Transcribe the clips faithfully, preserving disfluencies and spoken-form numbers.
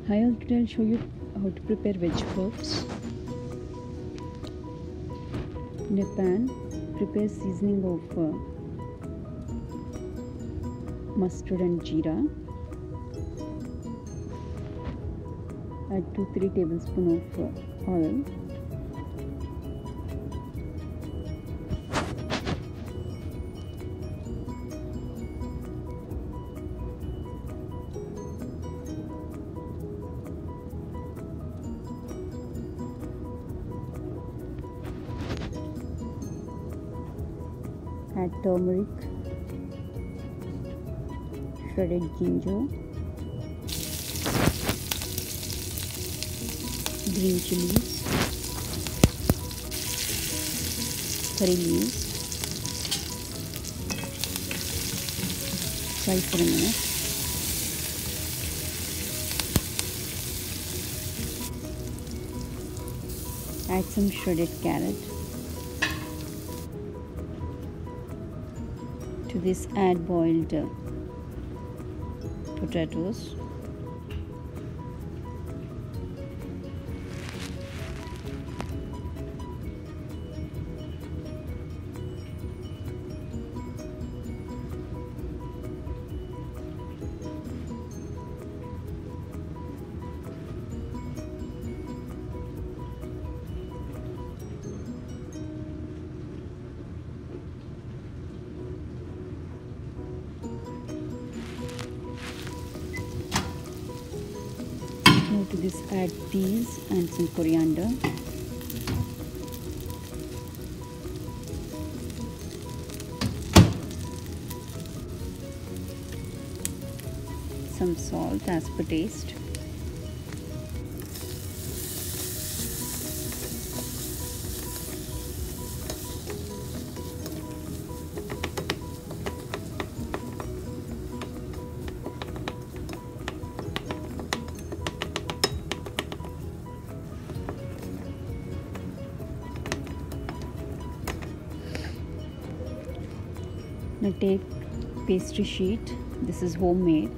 Hi all, today I'll show you how to prepare veg puffs. In a pan, prepare seasoning of uh, mustard and jeera. Add two to three tablespoons of uh, oil. Add turmeric, shredded ginger, green chilies, curry leaves. Fry for a minute. Add some shredded carrot. To this, add boiled uh, potatoes. Now to this, add peas and some coriander. Some salt as per taste. Now take pastry sheet, this is homemade.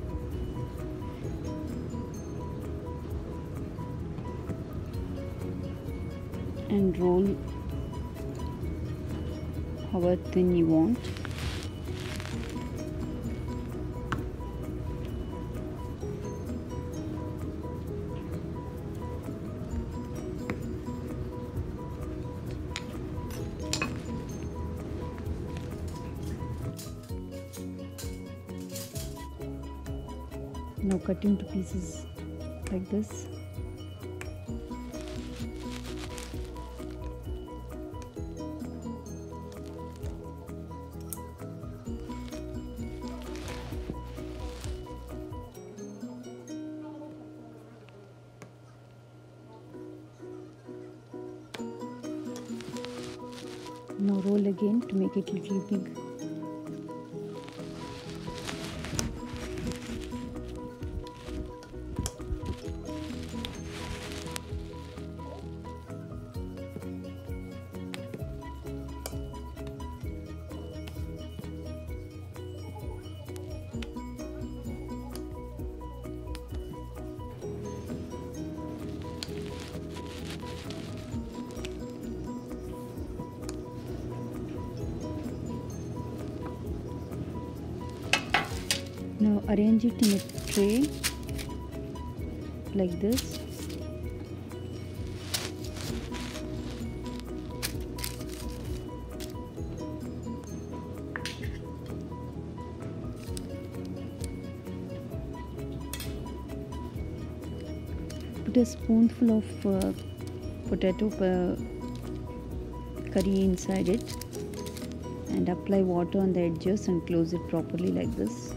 And roll however thin you want. Now cut into pieces like this. Now roll again to make it little big. Now arrange it in a tray like this. Put a spoonful of uh, potato uh, curry inside it and apply water on the edges and close it properly like this.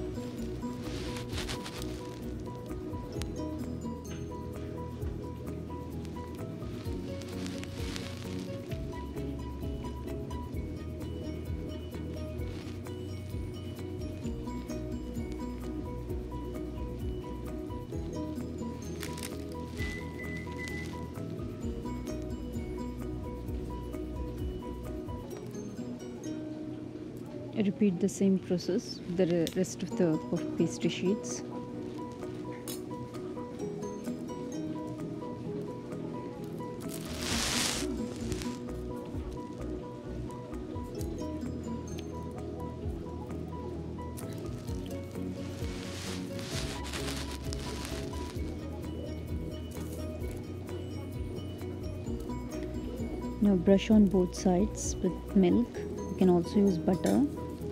Repeat the same process with the rest of the pastry sheets. Now brush on both sides with milk. You can also use butter.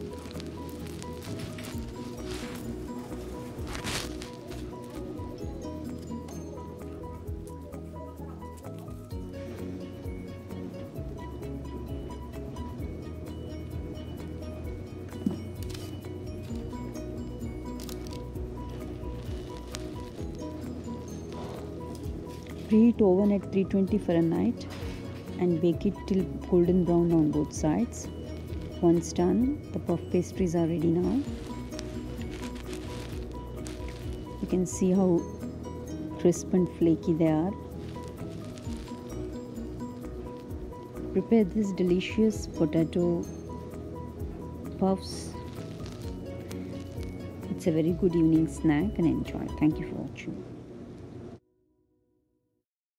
Preheat oven at three twenty Fahrenheit and bake it till golden brown on both sides. Once done, the puff pastries are ready now. You can see how crisp and flaky they are. Prepare this delicious potato puffs. It's a very good evening snack and enjoy. Thank you for watching.